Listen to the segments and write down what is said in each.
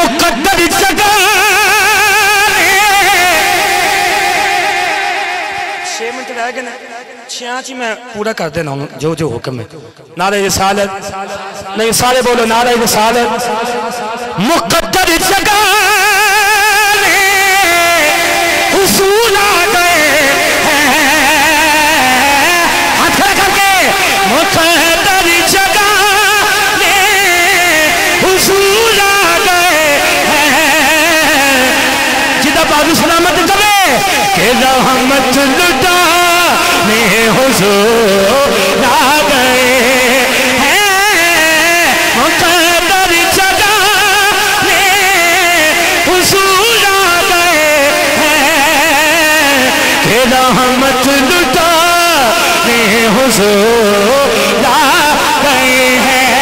मुकद्दर जगह 6 मिनट रह गए ना, 6 मैं पूरा कर देना हूँ जो जो हुक्म है। नारे रिसालत, नहीं सारे बोलो नारे रिसालत। मुकद्दर जगह हुसूल आ गए हाथ खड़ा करके। मुकद्दर जगह हुसूल आ गए जिदा बाबू सलामत करे के रहमत लुटा ने हुजूर आ गए हैं। मुकद्दर जगह ने हुजूर आ गए हैं के रहमत लुटा ने हुजूर आ गए हैं।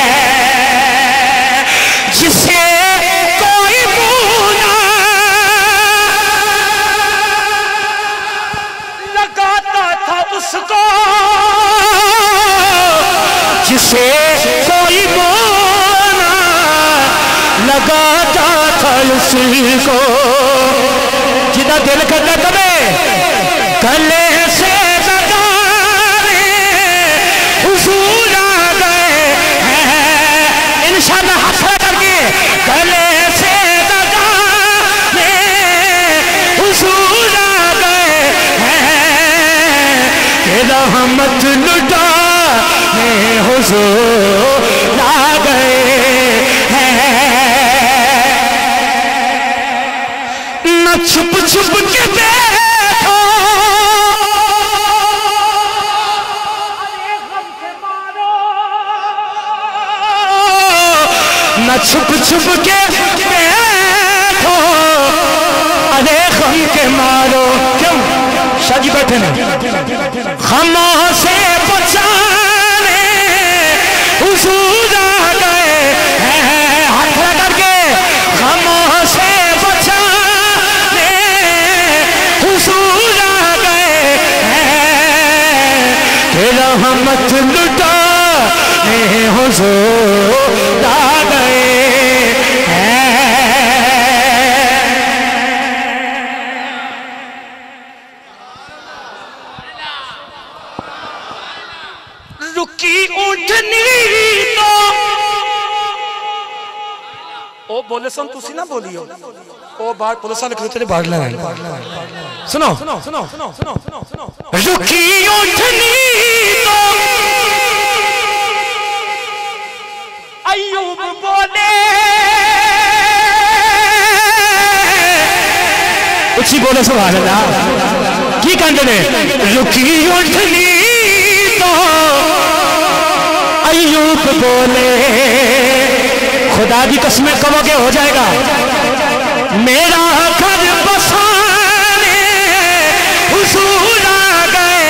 जिसे कोई मुना लगाता था उसको, जिसे कोई मुना लगाता था उसको, जिदा दिल करता तबे गले से लगाने हुजूर आ गए हैं। इंशाअल्लाह हाथ करके गले से लगाने हुजूर आ गए हैं कि रहमत लुटा ने हुजूर आ गए हैं। न छुप छुप के बैठो न छुप छुप के बैठो अरे गम के मारो। क्यों शाजी बैठे ना गमों से बचाने हुजूर आ गए हैं। हाथ खड़ा करके गमों से बचाने हुजूर आ गए हैं कि रहमत लुटा ने हुजूर आ गए हैं। रुकी उठनी तो ओ बोले सन तुसी ना बोलियो ओ बात बोले सन लिख तेरे बाढ़ लेना। सुनो सुनो सुनो सुनो सुनो सुनो सुनो रुकी उठनी तो अय्यूब बोले उची बोले सुभान अल्लाह की कहते ने रुकी उठनी तो अय्यूब बोले खुदा की कसमें कहोगे हो जाएगा मेरा घर बसाने हुजूर आ गए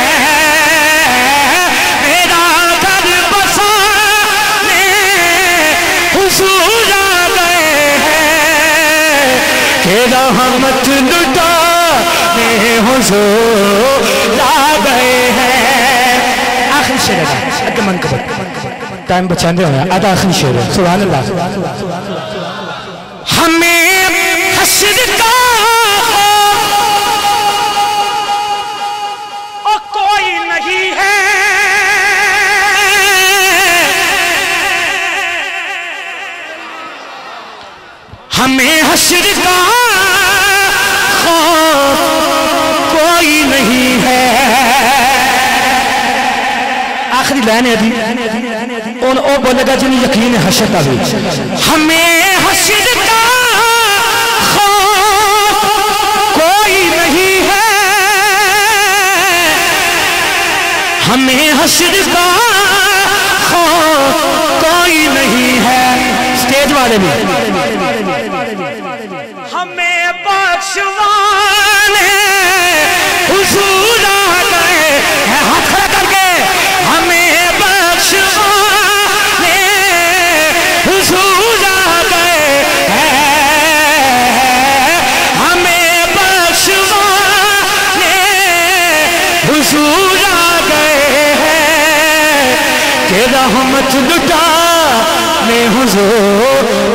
हैं। मेरा घर बसाने हुजूर आ गए हैं कि रहमत लुटा ने हुजूर आ गए हैं। आखिरी शेर है मन कबर टाइम बचाने वाला आधा आखिरी शेर है। सुभान अल्लाह। हमें हश्र का और कोई नहीं है हमें हश्र का खौफ कोई नहीं है। आखिरी लाइन है अभी उन ओ बोलेगा जिन्हें यकीन है हशर का भी। हमें हशर का खौफ कोई नहीं है हमें हशर का खौफ कोई नहीं है। स्टेज वाले भी हमें बख्शवाने हुजूर आ गए हैं। हाथ खड़ा करके हमें बख्शवाने हुजूर आ गए हैं। हमें बख्शवाने हुजूर आ गए हैं कि रहमत लुटा ने हुजूर